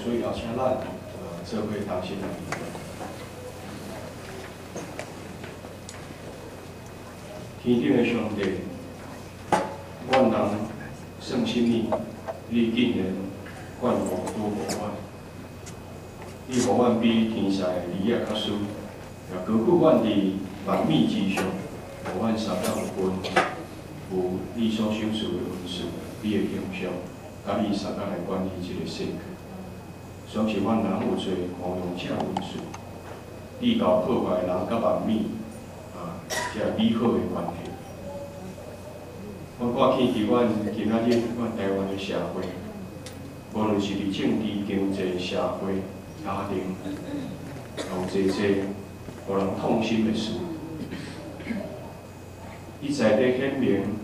所以后请咱做伙同心来祈祷。天顶的上帝，阮人算什么？你竟然眷顾拄无阮？你互阮比天下的利益较输，也高举阮伫万米之上，互阮三角有分，有你所享受的恩赐，你的形象，甲你三角来管理这个世界。总是阮人有做无用这恩赐，你搞破坏人甲万米这美好的关系。我看起阮今仔日阮台湾的社会，无论是伫政治、经济、社会、家庭，有侪互人痛心的事。伊在地显明，人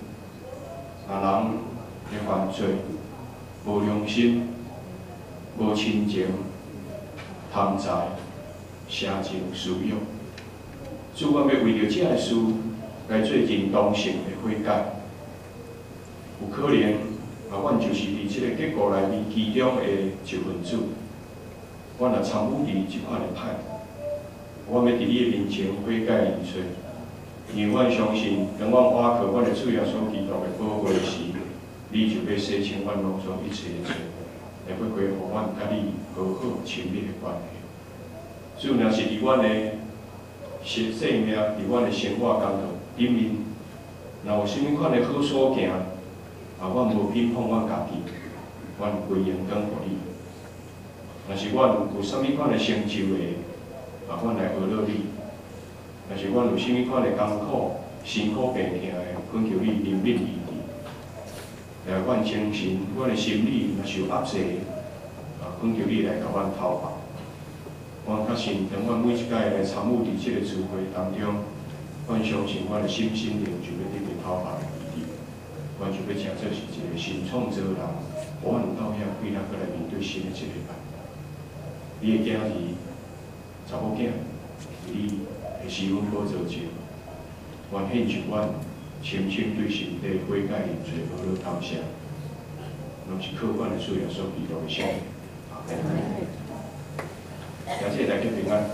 的犯罪无良心、无亲情、贪财、邪情私欲。主，阮要为着这个事来做认同性的悔改。有可能阮就是伫即个结果内面其中的一份子，阮也参与伫即款的歹。阮要伫你的面前悔改认错，因为阮相信，当阮倚靠阮的主耶稣基督的宝血时，你就要洗清阮拢中一切的罪，会要恢复阮甲你好好亲密的关系。主，若是伫阮的生命、伫阮的生活工作里面，若有啥物款的好所行，阮无偏袒阮家己，阮归荣光互你。若是阮有啥物款的成就的，阮来学乐你；若是阮有啥物款的艰苦、辛苦病痛的，恳求你怜悯医治。来，阮精神、阮的心理若受压制，恳求你来甲阮讨白。阮确信，当阮每一届来参与伫即个聚会当中，阮相信阮的心灵就要得到讨白的医治。阮就要真做是一个新创造人，互阮有够遐气力，搁来面对新的一礼拜。你的囝儿、查某囝，你会是阮宝座前，愿献上阮深深对神的悔改认罪，好好感谢，拢是靠阮的主耶稣基督的圣名。阿门。感谢大家平安。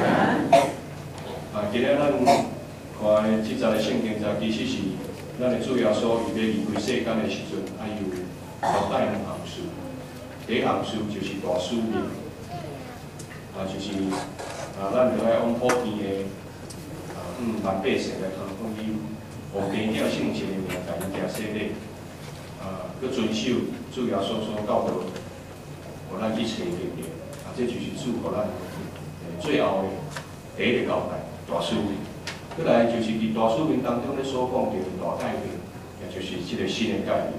今日咱看的即节的圣经，其实是咱的主耶稣预备离开世间的时阵，有交代两项事。第一项事就是大使命，就是咱着爱往普天的万百姓来传福音，用天顶圣神的名带因行洗礼，佮遵守主耶稣所教导，互咱一切的力量。这就是主互咱最后的第一个交代，大使命。再来就是伫大使命当中咧所讲到的大概念，也就是即个新的概念。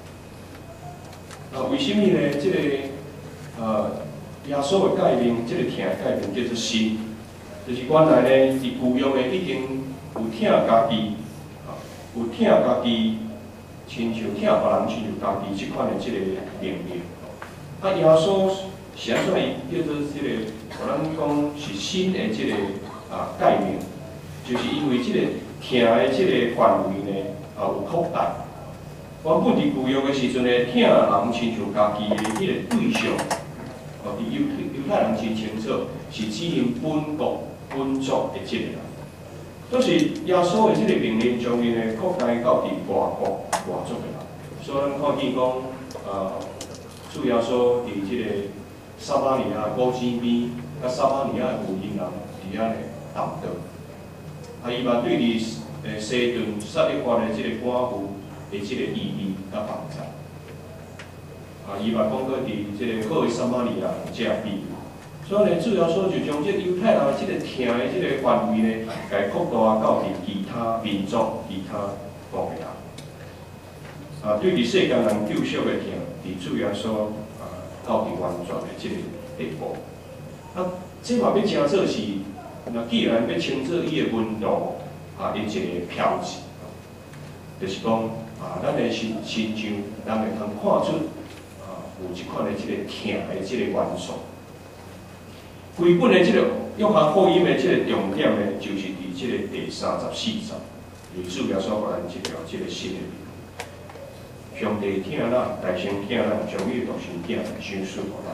为什么呢？即个耶稣的概念，即个听的概念叫做新，就是原来呢伫旧约的已经有听家己，有听家己，亲像听别人亲像家己即款的即个能力。耶稣是安怎叫做即个，互咱讲是新的即个概念，就是因为即个听的即个范围呢有扩大。原本伫旧约的时阵呢，听人亲像家己的迄个对象，伫犹太人真清楚是指因本国本族的即个人。都是耶稣的即个命令，将因呢扩大到伫外国外族的人。所以咱看见讲，主耶稣伫即个撒玛利亚古井边，甲撒玛利亚的妇人人伫遐呢谈道。伊嘛对伫西顿撒勒法的即个寡妇的即个意义甲帮助。伊嘛讲过伫即个好的撒玛利亚遮比喻。所以呢，主要说就将这犹太人的这个听的这个范围呢，来扩大到伫其他民族、其他国的人。对伫世间人救赎的听，伫主要说到伫完全的这个地步。这嘛要诚做是，那既然要称作伊的温度的一个标志，就是讲咱的心上，人会通看出有一款的这个听的这个元素。规本的这个约翰福音的这个重点呢，就是伫这个第34章，主要所互咱一条这个新的命。上帝听咱，大声听咱，将伊的独生囝来赏赐互咱。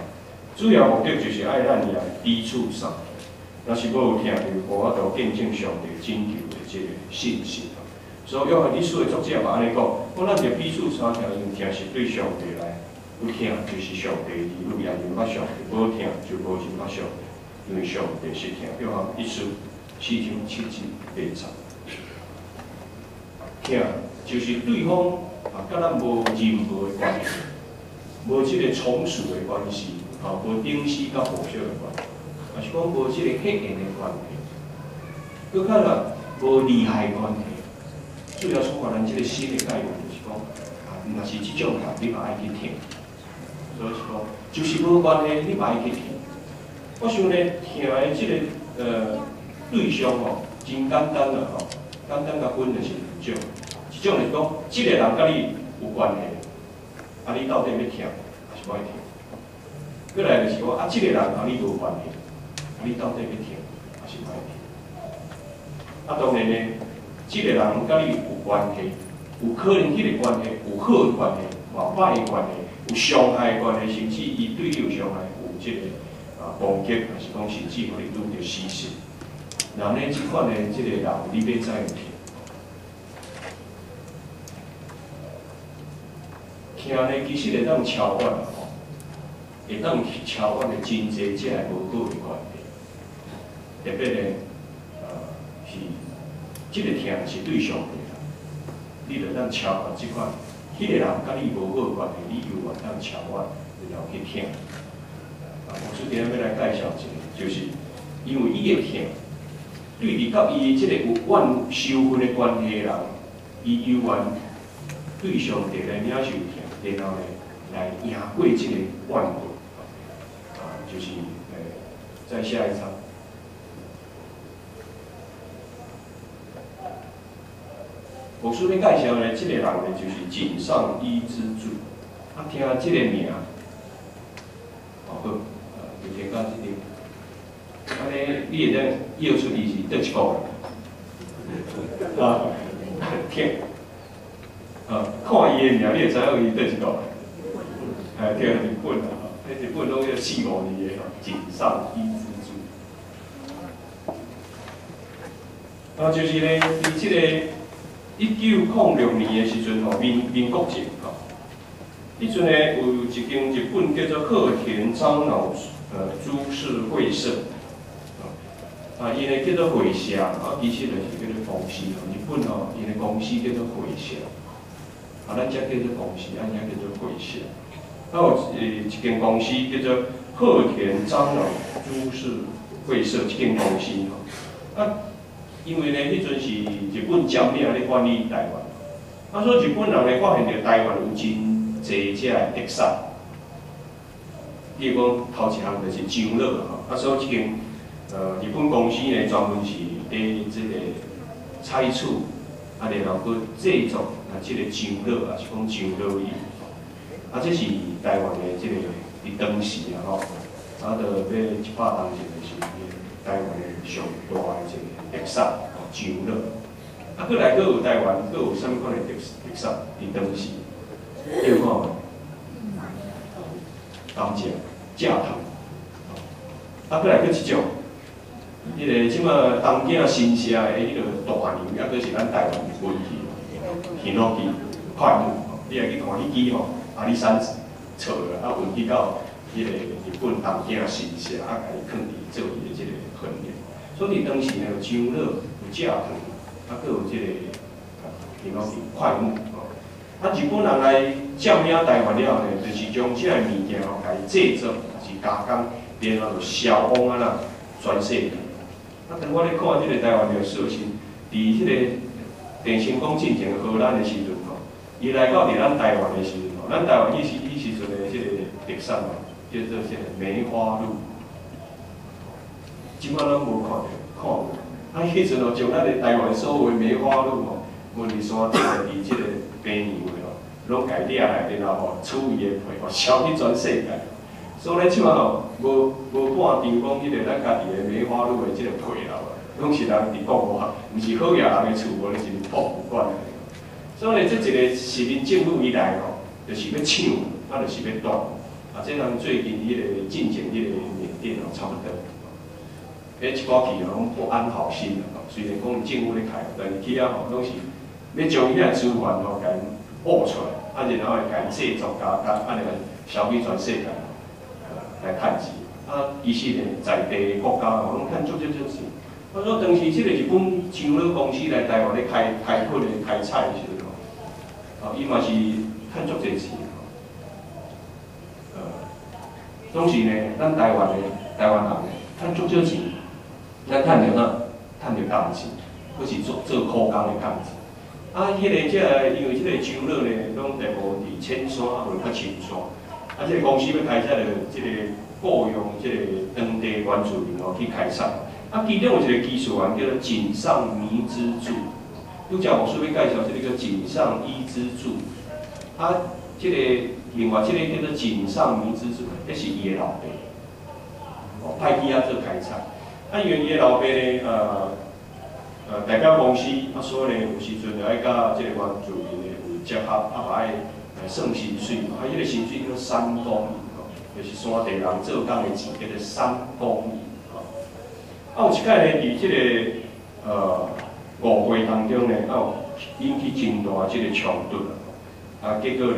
主要目的就是爱咱来彼此相。若是无有听着，无法度见证上帝拯救的这个信息。所以约翰一书的作者嘛安尼讲，讲咱着彼此相听，因为听是对上帝来，有听就是上帝儿女也认捌上帝，无听就无认捌上帝，因为上帝是听。约翰一书4章7节8节，听就是对方甲咱无任何的关系，无即个从属的关系，无顶丝甲保守的关系。也是讲无即个血缘的关系，搁较啦无利害关系，主要触发咱即个新的概念，就是讲若是即种你嘛爱去听，所以是讲就是无关系，你嘛爱去听。我想咧，听的即个对象真简单啦简单甲分就是两种，一种就是讲即个人甲你有关系，你到底要听还是无爱听？过来就是讲即个人甲你无关系。你到底要听还是歹听？当然呢，这个人甲你有关系，有可能迄个关系有好的关系，嘛歹的关系，有伤害的关系，甚至伊对你有伤害，有这个攻击，还是讲甚至互你拄着死死。然后呢，即款的这个人，你要怎样听？听呢，其实会当超越会当超越的真侪这无好的关系。特别咧，是即个听是对上帝啦，你着当超越即款，迄个人甲你无好关系，你又话当超越，然后去听。我今天要来介绍一个，就是因为伊的听，对伫甲伊即个有怨仇恨的关系的人，伊犹原对上帝来领受听，然后咧来赢过即个怨恨，就是在下一章。我顺便介绍呢，这个人呢就是井上伊之助。听这个名，好，就听到这个，安尼你会当摇出伊是倒一个听，看伊的名，你会知影伊倒一个。听日本日本拢要4、5年的井上伊之助。就是呢，伫这个。1906年的时阵民国前迄阵呢有一间日本叫做鹤田樟脑株式会社，伊呢叫做会社，其实就是叫做公司日本伊的公司叫做会社，咱遮叫做公司，咱遐叫做会社。有一间公司叫做鹤田樟脑株式会社，这间公司因为呢，迄阵是日本占领咧管理台湾，所以日本人咧发现着台湾有真侪只特产，比如讲头一项就是樟脑所以即间日本公司呢专门是伫即个采取然后佮制作即个樟脑是讲樟脑叶，这是台湾的即个伫当时就要100担一个是台湾的上大的一个。特产樟脑，过来佫有台湾，佫有啥物款的特产？伫当时，你有看无？甘蔗、蔗糖，过来佫一种，迄个即马东京新社的迄个大牛，抑佫是咱台湾本地，行路去快木，你来去看迄支阿里山错啦，运去到迄个日本东京新社，甲伊放伫做伊的即个分店。所以当时呢有樟脑、有蔗糖，佫有即个比方是快木日本人来占领台湾了呢，就是将即个物件甲伊制作，是加工，然后就销往全世界。当我咧看即个台湾的事情，伫迄个郑成功进前荷兰的时阵伊来到伫咱台湾的时阵咱台湾迄时阵的即个特产叫做即个梅花鹿。即摆咱无看无，迄阵将咱的台湾所有的梅花鹿文理山顶的伫即个平原的拢家掠来，然后处伊的皮销去全世界。所以即摆无半场讲迄个咱家己的梅花鹿的即个皮啦，拢是人伫国外，毋是好野人的厝，无就是博物馆。所以即一个市民政府以来就是要抢，就是要夺， 啊，这人最近迄个进前迄个缅甸哦，差不多。迄一寡去拢不安好心啦，虽然讲政府咧开，但是去了吼，拢是要将伊个资源吼，甲因挖出来，啊，然后会甲因制作甲安尼个消费全世界来趁钱。啊，其实呢，在地国家吼，拢趁足钱。我说当时即个日本樟脑公司来台湾咧开垦咧开采的时阵吼，啊，伊嘛是趁足济钱。总是呢，咱台湾人呢，趁足少钱。咱趁着哪？趁着工钱，佫是做苦工的工钱。啊，因为即个樟脑呢，拢大部分伫浅山啊，或者较深山。啊，即个公司要开采着即个雇用即个当地原住民哦去开采。啊，其中有一个技术员叫做井上弥之助。拄则牧师要介绍即个叫井上伊之助。啊，即个另外即个叫做井上弥之助，迄是伊的老爸。哦，派去遐做开采。啊，因为伊个老爸呢，代表公司，啊，所以呢，有时阵就爱甲即个原住民呢有结合，啊，嘛爱算薪水，啊，迄个薪水叫3公银，吼，就是山地人做工的钱叫做3公银，吼。啊，有一摆呢，伫即个误会当中呢，啊，有引起真大即个冲突啊，结果呢，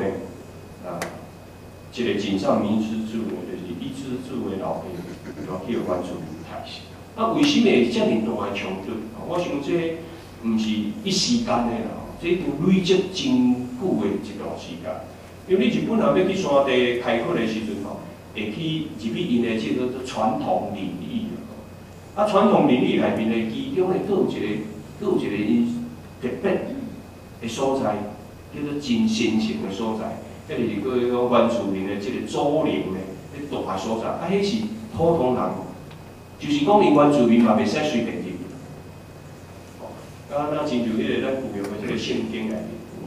即个井上弥之助呢，就是伊之助的老爸，就去原住民杀死。啊，为什么会遮尔大的冲突？我想这毋是一时间的啦，这已经累积真久的一段时间。因为你日本人要去山地开垦的时阵吼，会去入去因的即个传统领域啊，传统领域内面的其中的佫有一个因特别的所在，叫做真神圣的所在，迄就是讲原住民的即个祖灵的迄大所在，啊，迄是普通人。就是讲，因原住民嘛袂使随便入。啊，那亲像迄个咱有用的即个圣经内面，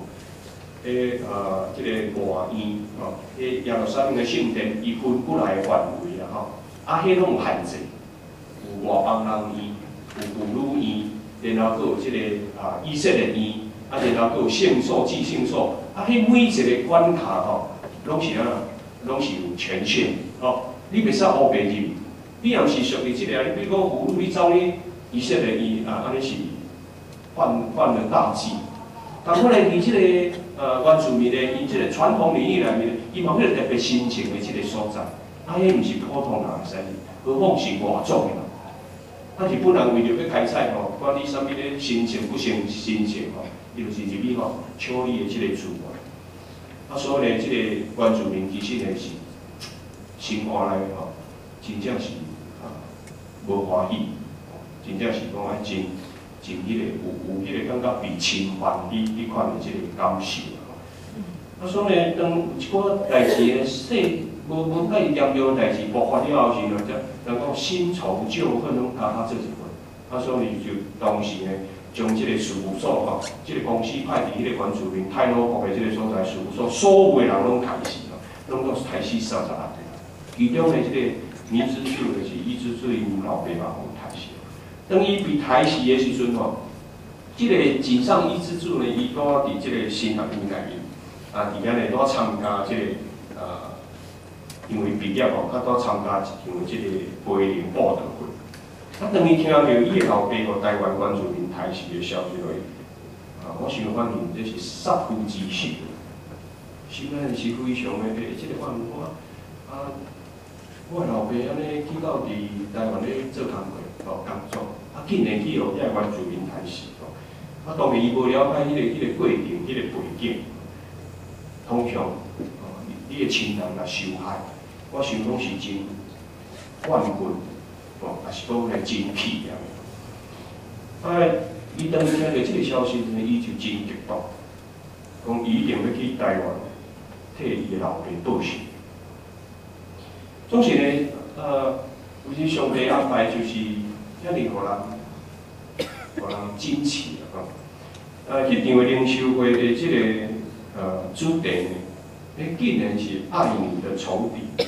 即个外院吼，迄耶路撒冷的圣殿，伊分过来的范围啦吼，啊，迄拢有限制，有外邦人院，有妇女院，然后佫有即个以色列院，啊，然后佫有圣所、祭圣所，啊，迄每一个关卡吼，拢是拢是有权限，吼，你袂使乌白入。你若是属于即个，你比如讲妇女，你走你以色列伊安尼是犯了大忌。但可能伫即个原住民的伊即个传统领域内面，伊嘛有特别神圣的即个所在，啊，迄毋是普通人会使入，何况是外族的人。啊，日本人为着要开采吼，管你啥物咧神圣不神圣吼，伊就是入去吼抢你的即个资源。啊，所以呢，即个原住民其实呢是生活内吼，真正是。无欢喜，真正是讲爱真迄个有迄个感觉被侵犯迄款的即个感受啊。所以呢，当有一寡代志呢，无介严重的代志爆发了后时呢，人讲新仇旧恨拢加做一份。啊，所以就当时呢，将即个事务所吼，即个公司派伫迄个原住民太鲁国的即个所在事务所，所有的人拢开死咯，拢都开死30啊个。其中的即个。弥之助就是伊之助因老爸嘛有杀死，当伊被杀死的时阵吼，即个井上伊之助呢，伊拄伫即个新学院内面，啊，伫遐呢拄参加即个因为毕业吼，较拄参加一场即个培灵布道会。啊，当伊听到伊的老爸和台湾原住民杀死的消息落，我想反正这是杀父之仇，心内是非常的即个我我老爸安尼去到伫台湾咧做工作，工作，啊，竟然去互遐原住民杀死，啊，当然伊无了解迄个过程，迄个背景。通常，你的亲人若受害，我想讲是真怨恨，也是讲来真气了。啊，伊当听到即个消息呢，伊就真激动，讲伊一定要去台湾替伊的老爸报仇。总是呢，有时上帝安排就是遐尼互人惊奇啊！迄场的灵修会的即个主题呢，竟然是爱你的仇敌。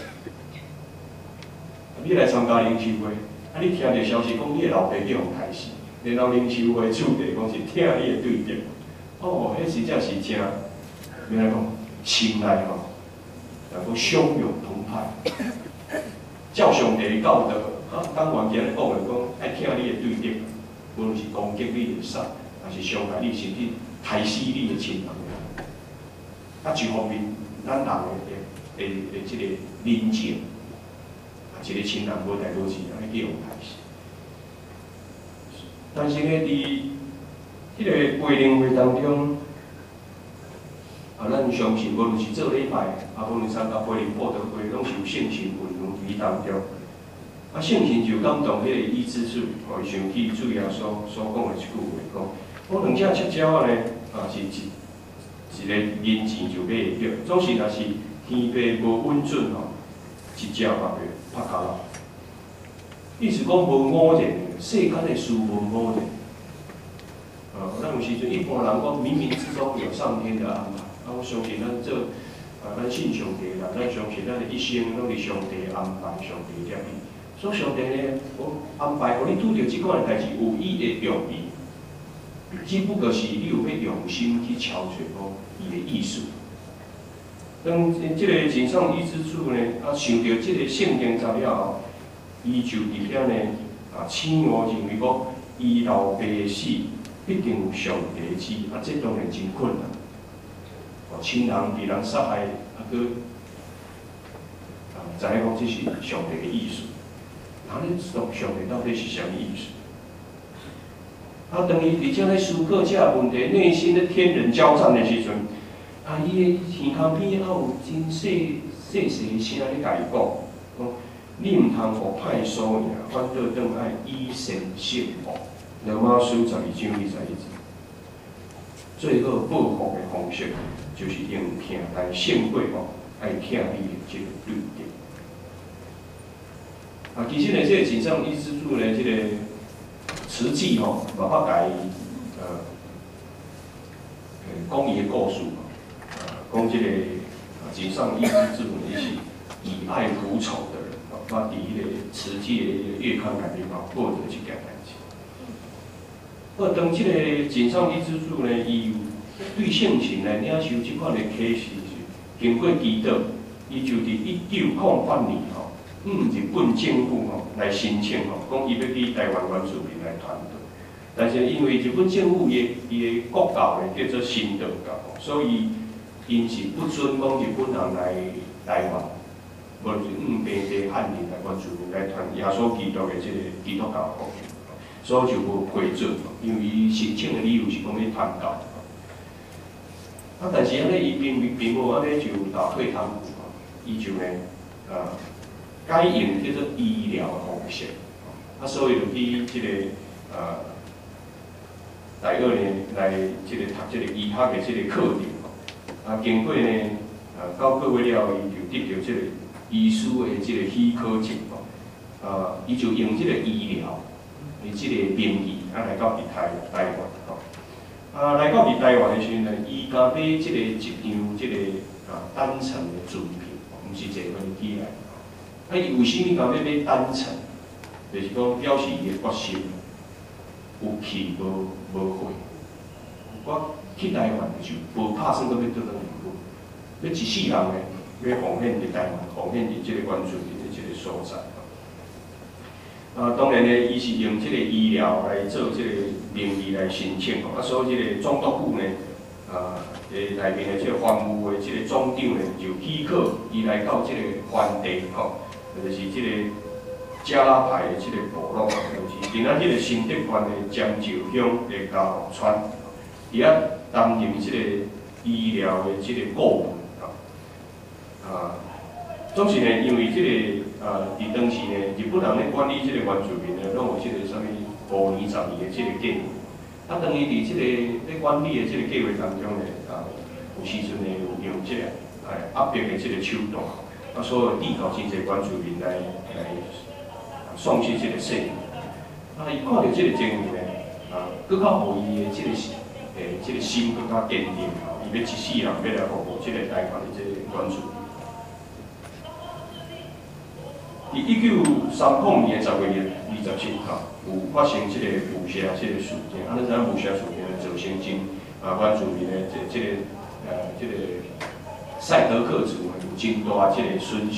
你来参加灵修会，啊，你听到消息讲你的老爸去互杀死，然后灵修会主题讲是听你的对象，哦，迄真正是真，要来讲心内吼，能够相拥同。 派，照上帝的教导，当原今咧讲的讲，爱听你的对敌，无论是攻击你的杀，还是伤害你，甚至害死你的亲人。一方面，咱人的即个人情，一个亲人无代无志，安尼去用害死。但是呢，伫迄个培灵会当中，咱相信无论是做礼拜，无论参加培灵布道会，拢是有圣神运用伫当中。圣神就感动迄个医治主，伊想起主耶稣所讲的一句话，讲：我两只赤鸟呢，是一个银钱就买会着，总是若是天地无稳准一只嘛袂拍骹啦。意思讲无偶然，世间的事无偶然。咱有时阵一般人讲冥冥之中有上天的安排，我相信咱咱信上帝啦，咱相信咱的一生拢是上帝安排、上帝旨意。所以上帝呢，我安排，互你拄着即款的代志，有伊的用意，只不过是你有要用心去敲揣讲伊的意思。当即个真上医之主呢，想到即个圣经材料后，伊就伫遐呢醒悟认为讲，伊老爸的死必定有上帝的旨意，这当然真困难。亲人被人杀害，佮知影讲这是上帝的意思。那你知道上帝到底是啥物意思？当伊伫遮咧思考这问题，内心咧天人交战的时阵，伊的耳孔边有真细的声咧甲伊讲，你毋通互歹所赢，反倒转爱以善胜恶。罗马书12章21节。最好报复的方式，就是用疼来胜过爱疼你的这个对敌。其实呢，这个真上医之主呢，这个慈济慢慢甲伊讲伊的故事讲这个真上医之主呢是以爱抚仇的人，伫迄个慈济的月刊内面报着这件代志。当这个真上医之主呢，伊对圣神来领受这款的启示，经过祈祷，伊就伫1908年日本政府来申请讲伊要去台湾原住民来团队，但是因为日本政府伊的国教呢叫做新道教，所以因是不准讲日本人来台湾，无论是本地汉人来原住民来传耶稣基督的这个基督教福音，所以就无批准，因为伊申请的理由是讲要传教。但是安尼伊并无安尼就打退堂鼓，伊就呢改用叫做医疗的方式，所以就去这个第2年来这个读这个医学的这个课程，经过呢9个月了后，伊就得到这个医师的这个许可证，伊就用这个医疗的这个名义来到台湾，来到台湾的时阵呢，伊加买这个一张这个单程的准票，毋是坐飞机来。伊为虾米讲要买单程？就是讲表示伊的决心，有去无回。我去台湾就无拍算，搁要倒转日本，要一世人的要奉献伫台湾，奉献伫即个原住民的即个所在。当然呢，伊是用即个医疗来做即个名义来申请，所以即个总督府呢，内面的即个防务的即个总长呢，就许可伊来到即个原地就是即个加拉牌的即个部落，就是今仔即个新德县的江州乡的嘉湖村，伊遐担任即个医疗的即个顾问总是呢，因为即个伫当时呢，日本人咧管理即个原住民呢，拢有即个啥物5年10年的即个计划。当伊伫即个咧管理的即个计划当中呢，有时阵呢有用即个压迫的即个手段。所以抵到真侪原住民来丧失即个生命。伊看到即个情形呢，搁较互伊的即个即个心搁较坚定，伊要一世人要来服务即个台湾的即个原住民。伫1939年10月27号，有发生即个捕蛇即个事件。咱知影捕蛇事件造成真原住民的即个赛德克族有真大即个损伤，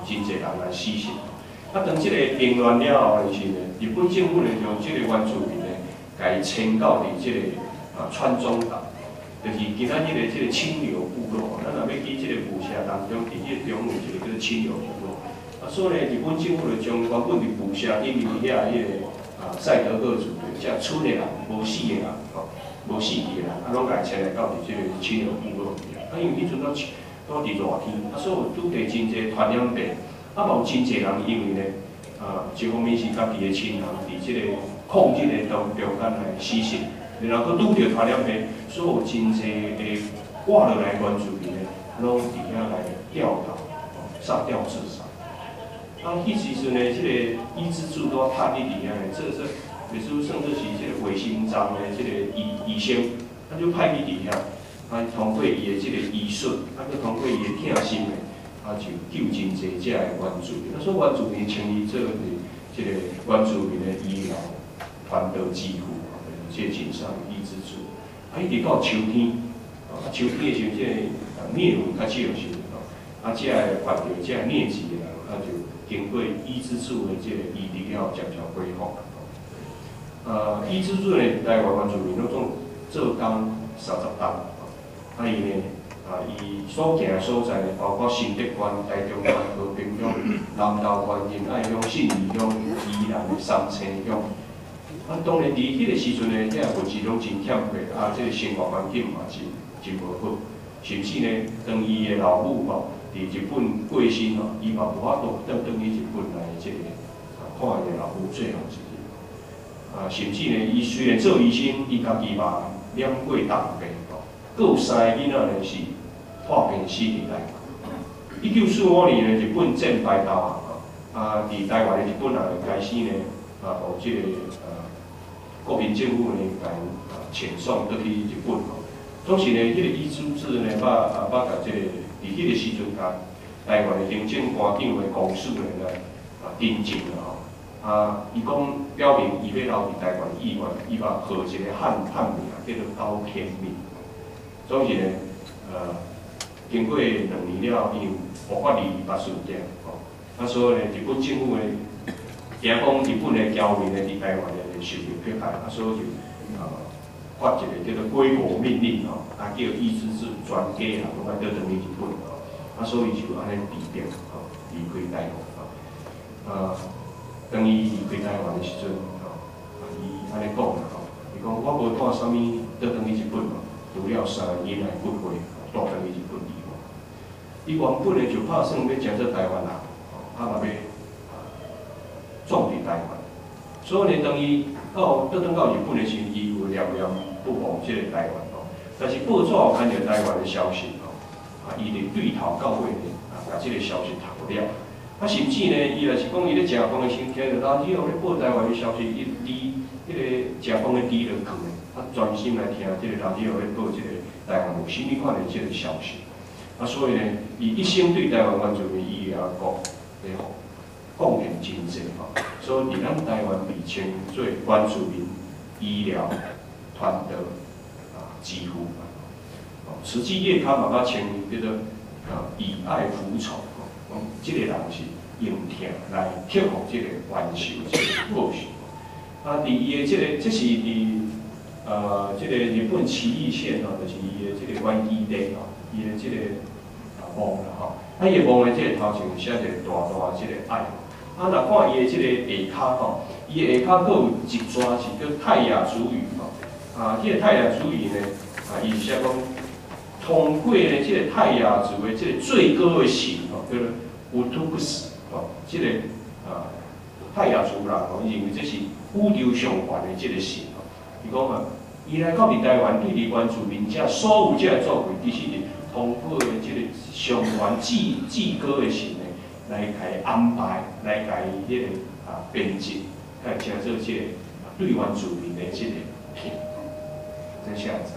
真侪人来死刑。啊，当即个平乱了后，是呢，日本政府呢将即个原住民呢，甲伊迁到伫即个川中岛，就是今仔日的即个清流部落。咱若要去即个捕虾当中，伫即个中有一个叫做清流部落。啊，所以呢，日本政府就将原本伫捕虾，因为遐迄个赛德克族遮剩的人，无死的人，无死去的人，拢甲迁来到伫即个清流部落。啊，因为迄阵都伫热天，所以拄着真侪传染病。啊，嘛有真侪人因为呢，一方面是家己的亲人伫即个抗日的当中间来死刑，然后佫拄着传染病，所以有真侪的挂落来原住民呢，拢伫遐来吊岛，上吊自杀。啊，迄时阵呢，即个伊之助都拍伫遐呢，这也是甚至是即个卫生章的即个医生，他就派去伫遐，通过伊的即个医术，佫通过伊的疼心的。就救真侪遮的原住民，所以原住民称伊做是即个原住民的医疗传道之父，即个真上医之主。一直到秋天，秋天的时候，即个疟蚊较少的时候，遮个患着遮个疟疾的人，就经过医之主的即个医治了，渐渐恢复。医之主呢，台湾原住民拢总做工30担，伊呢。伊所行的所在呢，包括新德县、台中县、和平乡、南投县、仁爱乡、信义乡、宜兰的三星乡。当然伫迄个时阵呢，遐物质拢真欠缺，即个生活环境嘛真无好。甚至呢，当伊的老母伫日本过身伊嘛无法度转去日本来即个看伊的老母最后一日。甚至呢，伊虽然做医生，伊家己嘛染过重病，佫有3个囡仔呢是。破病死伫台湾。1945年呢，日本战败后伫台湾的日本人开始呢，由即个国民政府呢，甲遣送倒去日本。总是呢，迄个伊之助呢，甲即个伫迄个时阵甲台湾的行政官长的公署呢来订正啦伊讲表明伊要留伫台湾以外，伊嘛号一个汉名叫做高天命。总是呢，经过2年了，因爆发2八事件，所以呢，日本政府呢，惊讲日本的侨民呢伫台湾呢受到迫害，所以就发一个叫做归国命令叫伊之助全家拢要倒转去日本，所以就安尼避避离开台湾当伊离开台湾的时阵，伊安尼讲啦伊讲我无带啥物倒转去日本除了3个囡仔骨灰带转去日本。伊原本呢就打算要食做台湾人，嘛要壮伫台湾。所以呢，当伊倒转到日本的时候，伊有念念不忘即个台湾但是报纸有看到台湾的消息伊就对头到尾呢，把即个消息读了。甚至呢，伊若是讲伊咧食饭的时候，听到老师咧报台湾的消息，伊离迄个食饭的离就去专心来听即个老师咧报即个台湾有甚物款的即个消息。所以呢，伊一生对台湾原住民医疗国的贡献真济所以伫咱台湾被称做原住民医疗传道之父。慈济月刊嘛，称叫做以爱服从，即个人是用疼来克服即个冤仇，即个报仇。伫伊的即个，这是伫即个日本崎玉县就是伊的即个关基地伊的即个梦啦伊的梦的即个头前写一个大大即个爱。若看伊的即个下骹伊的下骹佫有一撮是叫泰雅族语迄个泰雅族语呢伊写讲通过呢即个泰雅族的即个最高的神叫做乌图克斯即个泰雅族人伊认为这是宇宙上悬的即个神伊讲伊来到伫台湾对伫原住民遮所有遮个作为，其实是通过即个上悬至高的神呢，来甲伊安排，来甲伊迄个编辑，甲伊做即个对原住民的即个品，这下子。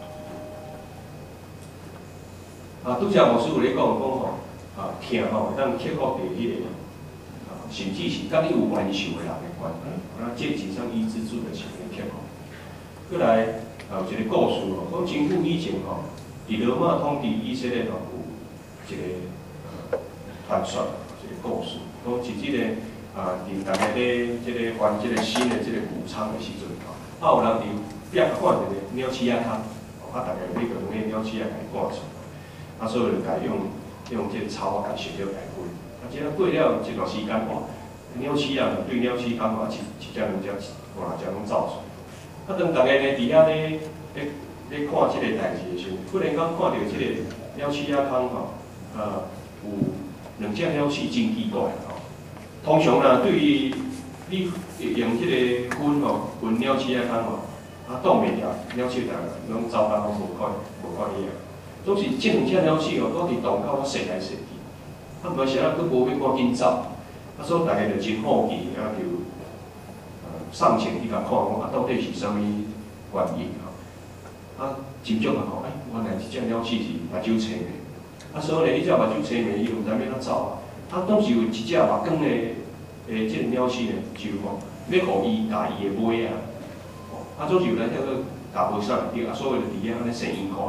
拄则牧师有咧讲听当克服着迄个甚至是甲你有冤仇的人的关系，这真正医治主的是克服。过来有一个故事讲真久以前伫罗马统治以色列有一个传说， 一个故事，讲是即个伫大家咧即个翻即个新的即个谷仓的时阵有人伫壁甲灌一个鸟鼠仔汤，大家就去用迄鸟鼠仔甲伊灌出，所以就甲用即个草啊甲烧了来滚，即个过了一段时间鸟鼠仔对鸟鼠汤一只两只换只拢走出，当大家咧伫遐咧看即个代志的时候，忽然间看到即个鸟鼠仔汤有两只鸟鼠真奇怪通常对于你用即个滚鸟鼠仔汤挡袂牢，鸟鼠拢走到拢无看伊总是即两只鸟鼠搁伫洞口踅来踅去，无时佫无要赶紧走，所以大家就真好奇，就上前去甲看讲到底是啥物原因真足看，原来即只鸟鼠是目睭青的，所以呢，伊只目睭青的，伊就毋知要怎走当时有一只目光的即个鸟鼠呢，就讲要互伊咬伊的尾总是有人遐个咬袂上对，所以就伫遐安尼生烟苦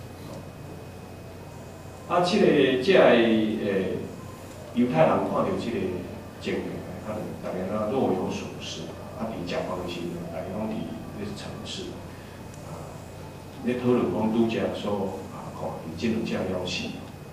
即个犹太人看到即个情形，大家若有所思，伫食饭的时阵，大家拢伫咧沉思，咧讨论讲拄则所看伫即两只鸟鼠。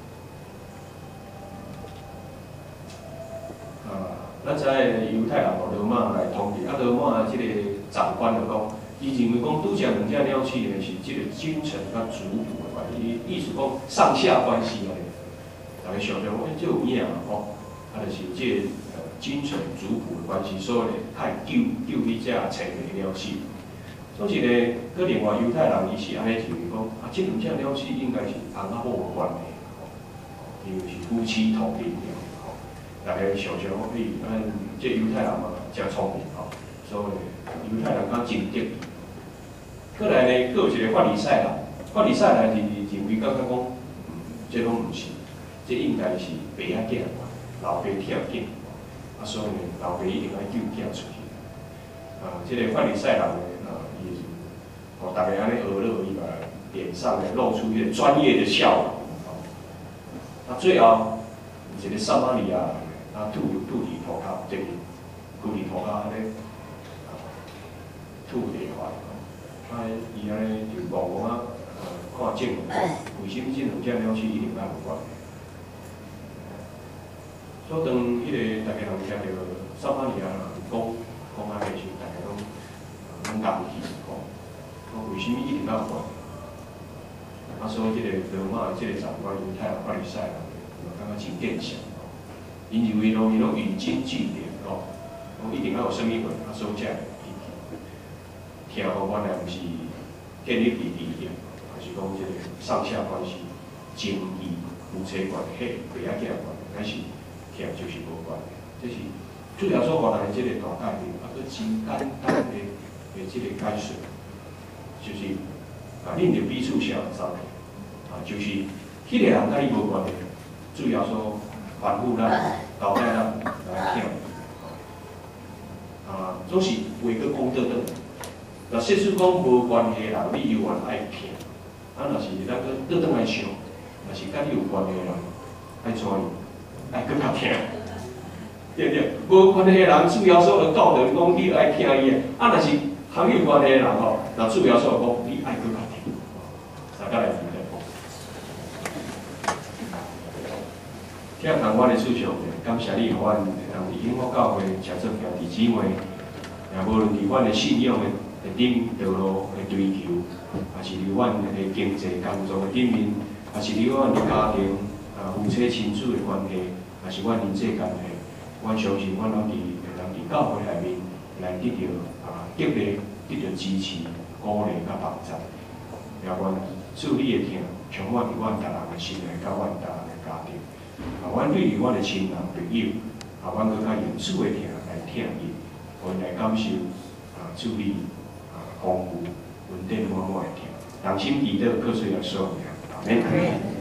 咱知犹太人罗马来统治，罗马即个长官就讲，伊认为讲拄则两只鸟鼠呢是即个君臣甲主仆的关系，意思讲上下关系大家想想，这有影就是即个君臣主仆的关系，所以呢，爱救迄只青的鸟鼠。总是呢，佮另外犹太人伊是安尼认为讲，即两只鸟鼠应该是翁仔某有关系，因为是夫妻同林大家想想，这犹太人真聪明所以犹太人真得意。过来呢，佫有一个法利赛人，法利赛人是认为感觉讲，这拢毋是，这应该是爸仔囝，老爸疼囝，所以呢，老爸一定爱救囝出去。这个法利赛人呢，伊大家安尼娱乐，伊把脸上呢露出一个专业的笑容。最后一个撒玛利亚人。拄伫涂骹，即个拄伫涂骹安尼吐地怀，伊安尼就望看正路，为什么这两只鸟鼠一定甲有关？所以当迄个大家人听到撒玛利亚人讲安尼时，大家拢硬气讲为什么一定甲有关？所以即个罗马即个长官犹太人法利赛人，就感觉真见笑。因认为伊拢与经俱典一定要有啥物货，所以才会听互原来毋是建立伫利益，还是讲即个上下关系、情义、夫妻关系、爸仔囝关系，还是听就是无关。这是主要所发来的即个大概念，佫真简单的即个解释，就是恁着彼此相知，就是迄个人甲伊无关系，主要说。反复咱交代咱来听，总是画个公道等。若说出讲无关系的人，你犹原爱听，若是咱个倒转来想，若是甲你有关系的人，爱怎样？爱更较听，对不对？无关系的人，主要所就教导讲你爱听伊的，若是含有关系的人那主要所讲你爱更较听，大家来听。听台湾的主上，感谢你，互阮通伫永福教会吃做兄弟姊妹，也无论伫阮的信仰的顶道路的追求，也是伫阮的经济工作的顶面，也是伫阮的家庭夫妻亲子的关系，也是阮人际关系，阮相信阮拢伫教会内面来得到激励、得到支持、鼓励甲帮助，也阮主你的听充满伫阮逐人的心内，甲阮逐人的家庭。阮对于阮的亲人朋友，阮搁较用主的听来听伊，阮来感受主你丰富、稳定满满的听，人心祈祷，告诉耶稣名，阿免。